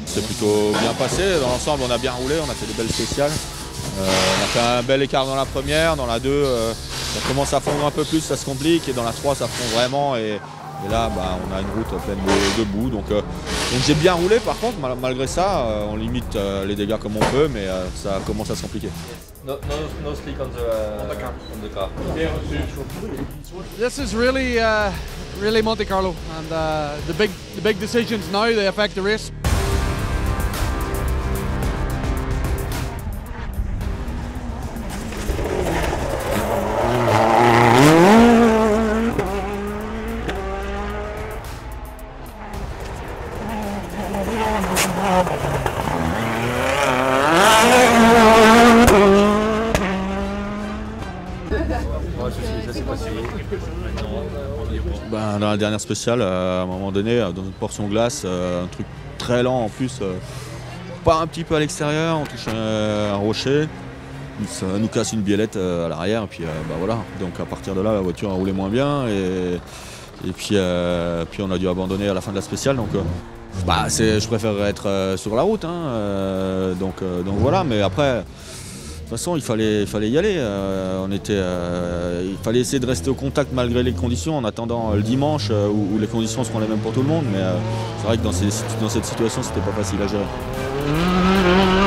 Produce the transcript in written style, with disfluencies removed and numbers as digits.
C'est plutôt bien passé, dans l'ensemble on a bien roulé, on a fait des belles spéciales. On a fait un bel écart dans la première, dans la 2 ça commence à fondre un peu plus, ça se complique, et dans la 3 ça fond vraiment, et là on a une route pleine de boue. Donc j'ai bien roulé, par contre malgré ça on limite les dégâts comme on peut, mais ça commence à se compliquer. No slick on the car. This is really Monte Carlo, and the big decisions now, they affect the race. Dans la dernière spéciale, à un moment donné, dans une portion glace, un truc très lent en plus, pas un petit peu à l'extérieur, on touche un rocher, ça nous casse une biellette à l'arrière, et puis voilà. Donc à partir de là, la voiture a roulé moins bien, et puis on a dû abandonner à la fin de la spéciale. Donc je préférerais être sur la route, hein, donc voilà, mais après. De toute façon, il fallait y aller. Il fallait essayer de rester au contact malgré les conditions en attendant le dimanche où les conditions seront les mêmes pour tout le monde. Mais c'est vrai que dans cette situation, c'était pas facile à gérer.